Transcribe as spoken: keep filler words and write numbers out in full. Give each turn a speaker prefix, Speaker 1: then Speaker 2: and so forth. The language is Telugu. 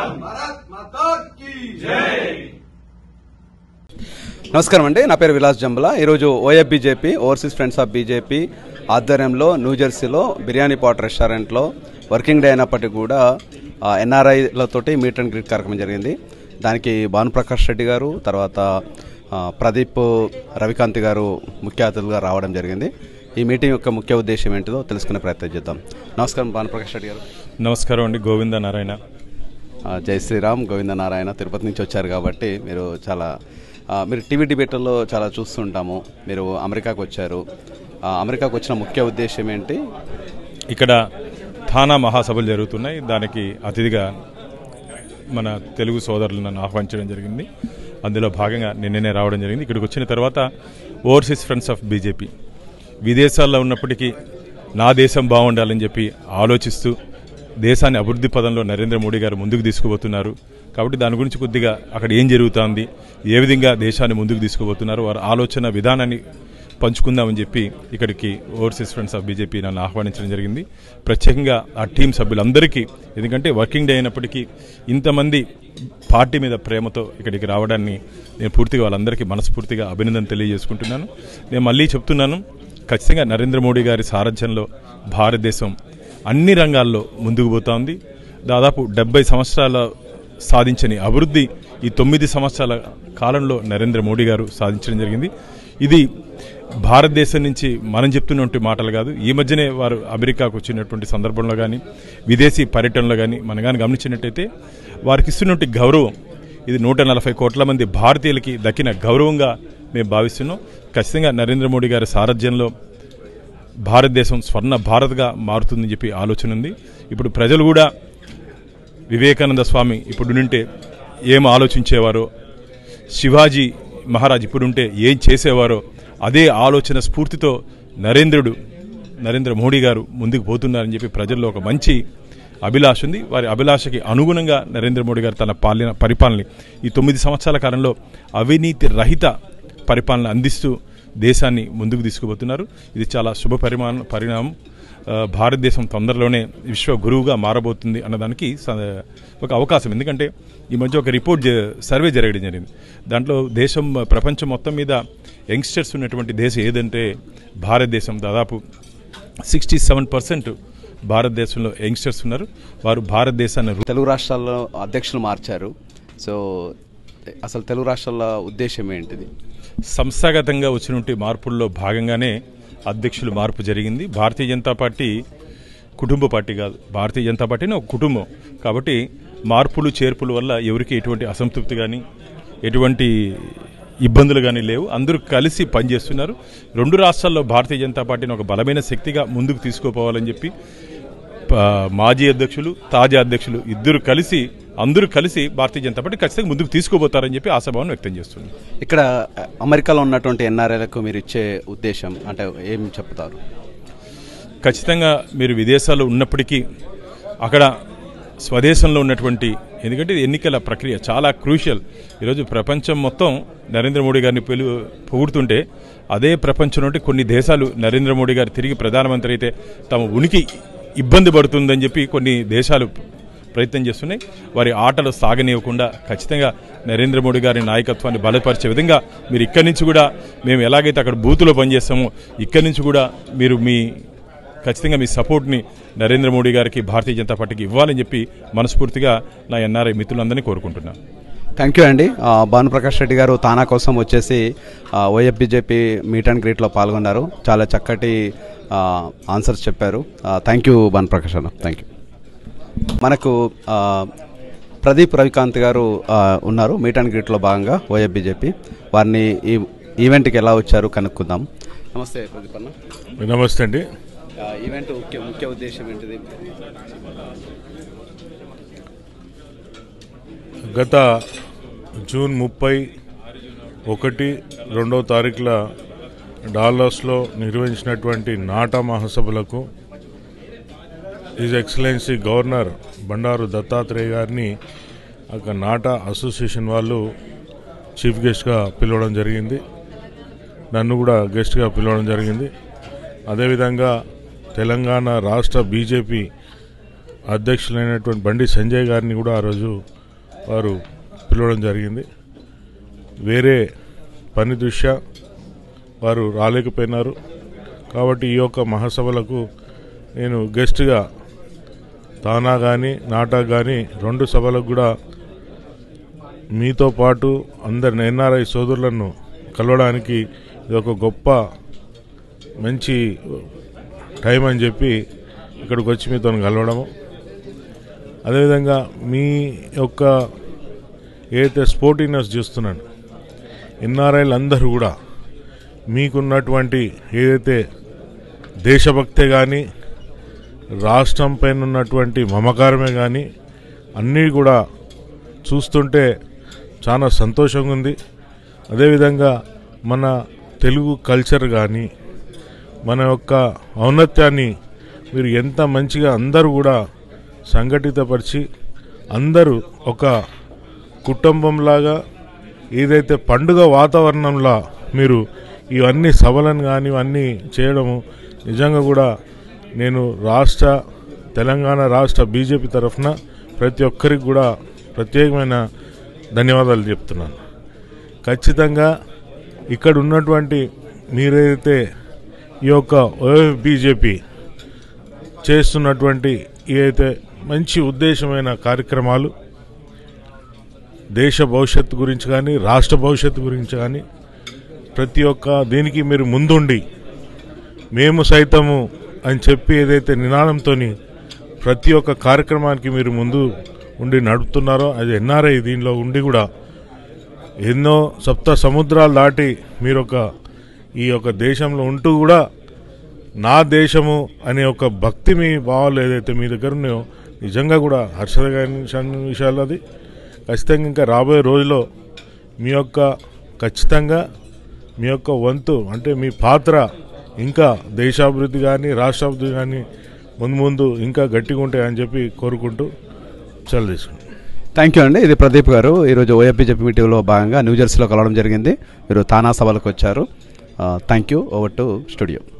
Speaker 1: भारत माता की जय।
Speaker 2: నమస్కారం అండి, నా పేరు విలాస్ జంబలా. ఈరోజు OF BJP overseas friends of BJP ఆధ్వర్యంలో న్యూజెర్సీలో బిర్యానీ పాట్ రెస్టారెంట్లో వర్కింగ్ డే అయినప్పటికీ కూడా ఎన్ఆర్ఐలతోటి మీట్ అండ్ గ్రీట్ కార్యక్రమం జరిగింది. దానికి భానుప్రకాష్ రెడ్డి గారు, తర్వాత ప్రదీప్ రవికాంత్ గారు ముఖ్య అతిథులుగా రావడం జరిగింది. ఈ మీటింగ్ యొక్క ముఖ్య ఉద్దేశం ఏంటిదో తెలుసుకునే ప్రయత్నం చేద్దాం. నమస్కారం భానుప్రకాష్ రెడ్డి గారు.
Speaker 3: నమస్కారం అండి. గోవింద నారాయణ.
Speaker 2: జై శ్రీరామ్. గోవింద నారాయణ. తిరుపతి నుంచి వచ్చారు కాబట్టి మీరు చాలా మీరు టీవీ డిబేట్లలో చాలా చూస్తుంటాము. మీరు అమెరికాకు వచ్చారు. అమెరికాకు వచ్చిన ముఖ్య ఉద్దేశం ఏంటి?
Speaker 3: ఇక్కడ థానా మహాసభలు జరుగుతున్నాయి. దానికి అతిథిగా మన తెలుగు సోదరులు నన్ను ఆహ్వానించడం జరిగింది. అందులో భాగంగా నిన్ననే రావడం జరిగింది. ఇక్కడికి వచ్చిన తర్వాత ఓవర్సీస్ ఫ్రెండ్స్ ఆఫ్ బీజేపీ విదేశాల్లో ఉన్నప్పటికీ నా దేశం బాగుండాలని చెప్పి ఆలోచిస్తూ దేశాన్ని అభివృద్ధి పదంలో నరేంద్ర మోడీ గారు ముందుకు తీసుకుపోతున్నారు. కాబట్టి దాని గురించి కొద్దిగా అక్కడ ఏం జరుగుతుంది, ఏ విధంగా దేశాన్ని ముందుకు తీసుకుపోతున్నారు, వారి ఆలోచన విధానాన్ని పంచుకుందామని చెప్పి ఇక్కడికి ఓవర్సీస్ ఫ్రెండ్స్ ఆఫ్ బీజేపీ నన్ను ఆహ్వానించడం జరిగింది. ప్రత్యేకంగా ఆ టీం సభ్యులందరికీ, ఎందుకంటే వర్కింగ్ డే అయినప్పటికీ ఇంతమంది పార్టీ మీద ప్రేమతో ఇక్కడికి రావడాన్ని నేను పూర్తిగా వాళ్ళందరికీ మనస్ఫూర్తిగా అభినందన తెలియజేసుకుంటున్నాను. నేను మళ్ళీ చెప్తున్నాను, ఖచ్చితంగా నరేంద్ర మోడీ గారి సారథ్యంలో భారతదేశం అన్ని రంగాల్లో ముందుకు పోతా ఉంది. దాదాపు డెబ్బై సంవత్సరాల సాధించని అభివృద్ధి ఈ తొమ్మిది సంవత్సరాల కాలంలో నరేంద్ర మోడీ గారు సాధించడం జరిగింది. ఇది భారతదేశం నుంచి మనం చెప్తున్నటువంటి మాటలు కాదు. ఈ మధ్యనే వారు అమెరికాకు వచ్చినటువంటి సందర్భంలో కానీ విదేశీ పర్యటనలో కానీ మనం కానీ గమనించినట్టయితే వారికి ఇస్తున్నటువంటి గౌరవం ఇది నూట నలభై కోట్ల మంది భారతీయులకి దక్కిన గౌరవంగా మేము భావిస్తున్నాం. ఖచ్చితంగా నరేంద్ర మోడీ గారి సారథ్యంలో భారతదేశం స్వర్ణ భారత్గా మారుతుందని చెప్పి ఆలోచన ఉంది. ఇప్పుడు ప్రజలు కూడా వివేకానంద స్వామి ఇప్పుడు ఉంటే ఏం ఆలోచించేవారో, శివాజీ మహారాజ్ ఇప్పుడుంటే ఏం చేసేవారో అదే ఆలోచన స్ఫూర్తితో నరేంద్రుడు నరేంద్ర మోడీ గారు ముందుకు పోతున్నారని చెప్పి ప్రజల్లో ఒక మంచి అభిలాష ఉంది. వారి అభిలాషకి అనుగుణంగా నరేంద్ర మోడీ గారు తన పాలన పరిపాలన ఈ తొమ్మిది సంవత్సరాల కాలంలో అవినీతి రహిత పరిపాలన అందిస్తూ దేశాన్ని ముందుకు తీసుకుపోతున్నారు. ఇది చాలా శుభ పరిమాణ పరిణామం. భారతదేశం తొందరలోనే విశ్వ గురువుగా మారబోతుంది అన్నదానికి ఒక అవకాశం. ఎందుకంటే ఈ మధ్య ఒక రిపోర్ట్ సర్వే జరగడం జరిగింది. దాంట్లో దేశం ప్రపంచం మొత్తం మీద యంగ్స్టర్స్ ఉన్నటువంటి దేశం ఏదంటే భారతదేశం. దాదాపు సిక్స్టీ సెవెన్ పర్సెంట్ భారతదేశంలో యంగ్స్టర్స్ ఉన్నారు. వారు భారతదేశాన్ని
Speaker 2: తెలుగు రాష్ట్రాల్లో అధ్యక్షులు మార్చారు. సో అసలు తెలుగు రాష్ట్రాల ఉద్దేశం ఏంటిది?
Speaker 3: సంస్థాగతంగా వచ్చినటువంటి మార్పుల్లో భాగంగానే అధ్యక్షులు మార్పు జరిగింది. భారతీయ జనతా పార్టీ కుటుంబ పార్టీ కాదు, భారతీయ జనతా పార్టీని ఒక కుటుంబం. కాబట్టి మార్పులు చేర్పుల వల్ల ఎవరికి ఎటువంటి అసంతృప్తి కానీ ఎటువంటి ఇబ్బందులు కానీ లేవు. అందరూ కలిసి పనిచేస్తున్నారు. రెండు రాష్ట్రాల్లో భారతీయ జనతా పార్టీని ఒక బలమైన శక్తిగా ముందుకు తీసుకుపోవాలని చెప్పి మాజీ అధ్యక్షులు, తాజా అధ్యక్షులు ఇద్దరు కలిసి అందరూ కలిసి భారతీయ జనతా పార్టీ ఖచ్చితంగా ముందుకు తీసుకుపోతారని చెప్పి ఆశాభావం వ్యక్తం చేస్తున్నారు.
Speaker 2: ఇక్కడ అమెరికాలో ఉన్నటువంటి ఎన్ఆర్ఐలకు మీరు ఇచ్చే ఉద్దేశం అంటే ఏం చెప్తారు?
Speaker 3: ఖచ్చితంగా మీరు విదేశాల్లో ఉన్నప్పటికీ అక్కడ స్వదేశంలో ఉన్నటువంటి, ఎందుకంటే ఎన్నికల ప్రక్రియ చాలా క్రూషియల్. ఈరోజు ప్రపంచం మొత్తం నరేంద్ర మోడీ గారిని పెలు పొగుడుతుంటే అదే ప్రపంచం నుండి కొన్ని దేశాలు నరేంద్ర మోడీ గారు తిరిగి ప్రధానమంత్రి అయితే తమ ఉనికి ఇబ్బంది పడుతుందని చెప్పి కొన్ని దేశాలు ప్రయత్నం చేస్తున్నాయి. వారి ఆటలు సాగనివ్వకుండా ఖచ్చితంగా నరేంద్ర మోడీ గారి నాయకత్వాన్ని బలపరిచే విధంగా మీరు ఇక్కడి నుంచి కూడా మేము ఎలాగైతే అక్కడ బూతులో పనిచేస్తామో ఇక్కడి నుంచి కూడా మీరు మీ ఖచ్చితంగా మీ సపోర్ట్ని నరేంద్ర మోడీ గారికి, భారతీయ జనతా పార్టీకి ఇవ్వాలని చెప్పి మనస్ఫూర్తిగా నా ఎన్ఆర్ఐ మిత్రులందరినీ కోరుకుంటున్నాను.
Speaker 2: థ్యాంక్ యూ అండి. భానుప్రకాష్ రెడ్డి గారు తానా కోసం వచ్చేసి ఓఎఫ్ బీజేపీ మీట్ అండ్ గ్రీట్లో పాల్గొన్నారు. చాలా చక్కటి ఆన్సర్స్ చెప్పారు. థ్యాంక్ యూ భానుప్రకాష్ అన్న. Thank you. మనకు ప్రదీప్ రవికాంత్ గారు ఉన్నారు మీట్ అండ్ గ్రీట్లో భాగంగా ఓఎఫ్ బీజేపీ. వారిని ఈ ఈవెంట్కి ఎలా వచ్చారు కనుక్కుందాం. నమస్తే ప్రదీప్ అన్న.
Speaker 4: నమస్తే అండి.
Speaker 2: ఈవెంట్ ముఖ్య ముఖ్య ఉద్దేశం ఏంటిది?
Speaker 4: గత జూన్ ముప్పై ఒకటి రెండవ తారీఖుల డాలస్లో నిర్వహించినటువంటి నాటా మహాసభలకు his excellency governor Bandaru Dattatreya గారిని అక్కడ నాటా అసోసియేషన్ వాళ్ళు చీఫ్ గెస్ట్గా పిలవడం జరిగింది. నన్ను కూడా గెస్ట్గా పిలవడం జరిగింది. అదేవిధంగా తెలంగాణ రాష్ట్ర బీజేపీ అధ్యక్షులైనటువంటి బండి సంజయ్ గారిని కూడా ఆ రోజు వారు పిలవడం జరిగింది. వేరే పని దృష్ట్యా వారు రాలేకపోయినారు. కాబట్టి ఈ యొక్క మహాసభలకు నేను గెస్ట్గా తానా కానీ నాటా కానీ రెండు సభలకు కూడా మీతో పాటు అందరిని ఎన్ఆర్ఐ సోదరులను కలవడానికి ఇది ఒక గొప్ప మంచి టైం అని చెప్పి ఇక్కడికి వచ్చి మీతో కలవడము. అదేవిధంగా మీ యొక్క ఏదైతే స్పోర్టివ్నెస్ చూస్తున్నాను, ఎన్ఆర్ఐలు అందరూ కూడా మీకున్నటువంటి ఏదైతే దేశభక్తే కానీ రాష్ట్రం పైన ఉన్నటువంటి మమకారమే కానీ అన్నీ కూడా చూస్తుంటే చాలా సంతోషంగా ఉంది. అదేవిధంగా మన తెలుగు కల్చర్ కానీ మన యొక్క ఔన్నత్యాన్ని మీరు ఎంత మంచిగా అందరూ కూడా సంఘటితపరిచి అందరూ ఒక కుటుంబంలాగా ఏదైతే పండుగ వాతావరణంలో మీరు ఇవన్నీ సభలను కానీ ఇవన్నీ చేయడము నిజంగా కూడా నేను రాష్ట్ర తెలంగాణ రాష్ట్ర బీజేపీ తరఫున ప్రతి ఒక్కరికి కూడా ప్రత్యేకమైన ధన్యవాదాలు చెప్తున్నాను. ఖచ్చితంగా ఇక్కడ ఉన్నటువంటి మీరైతే ఈ యొక్క ఓఎఫ్ బీజేపీ చేస్తున్నటువంటి ఏదైతే మంచి ఉద్దేశమైన కార్యక్రమాలు దేశ భవిష్యత్తు గురించి కానీ రాష్ట్ర భవిష్యత్తు గురించి కానీ ప్రతి ఒక్క దీనికి మీరు ముందుండి మేము సైతము అని చెప్పి ఏదైతే నినాదంతో ప్రతి ఒక్క కార్యక్రమానికి మీరు ముందు ఉండి నడుపుతున్నారో అది ఎన్ఆర్ఐ దీనిలో ఉండి కూడా ఎన్నో సప్త సముద్రాలు దాటి మీరు ఒక ఈ యొక్క దేశంలో ఉంటూ కూడా నా దేశము అనే ఒక భక్తి మీ భావాలు ఏదైతే మీ దగ్గర ఉన్నాయో నిజంగా కూడా హర్షదకరమైన విషయాలు. అది ఖచ్చితంగా ఇంకా రాబోయే రోజుల్లో మీ యొక్క ఖచ్చితంగా మీ యొక్క వంతు అంటే మీ పాత్ర ఇంకా దేశాభివృద్ధి కానీ రాష్ట్రాభివృద్ధి కానీ ముందు ముందు ఇంకా గట్టిగా ఉంటాయని చెప్పి కోరుకుంటూ సెలవు తీసుకుంటాం.
Speaker 2: థ్యాంక్ యూ అండి. ఇది ప్రదీప్ గారు ఈరోజు ఓఎఫ్ బీజేపీ మీటింగ్లో భాగంగా న్యూజెర్సీలో కలవడం జరిగింది. మీరు తానా సభలకు వచ్చారు. Thank you. Over to studio.